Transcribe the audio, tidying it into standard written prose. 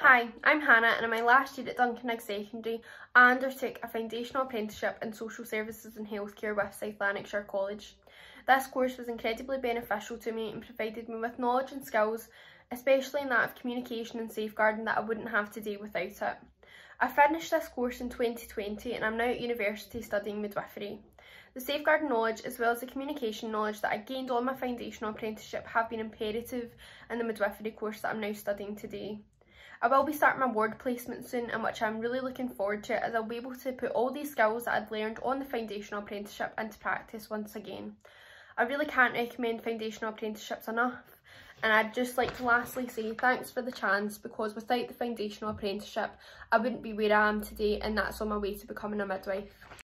Hi, I'm Hannah and in my last year at Duncannig Secondary I undertook a foundational apprenticeship in social services and healthcare with South Lanarkshire College. This course was incredibly beneficial to me and provided me with knowledge and skills, especially in that of communication and safeguarding, that I wouldn't have today without it. I finished this course in 2020 and I'm now at university studying midwifery. The safeguarding knowledge as well as the communication knowledge that I gained on my foundational apprenticeship have been imperative in the midwifery course that I'm now studying today. I will be starting my ward placement soon, in which I'm really looking forward to, as I'll be able to put all these skills that I'd learned on the foundational apprenticeship into practice once again. I really can't recommend foundational apprenticeships enough, and I'd just like to lastly say thanks for the chance, because without the foundational apprenticeship I wouldn't be where I am today, and that's on my way to becoming a midwife.